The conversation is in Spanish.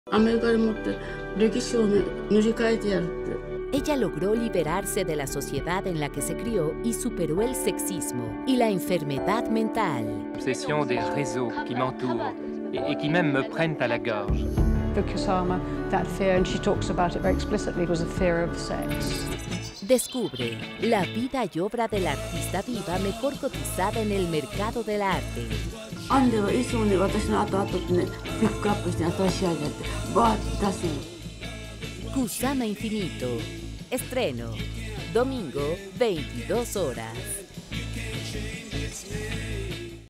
Ella logró liberarse de la sociedad en la que se crió y superó el sexismo y la enfermedad mental. L'obsession des réseaux qui m'entourent et qui même me prennent à la gorge. For Kusama, that fear, and she talks about it very explicitly, was a fear of sex. Descubre la vida y obra de la artista viva mejor cotizada en el mercado del arte. Kusama Infinito. Estreno, domingo, 22 horas.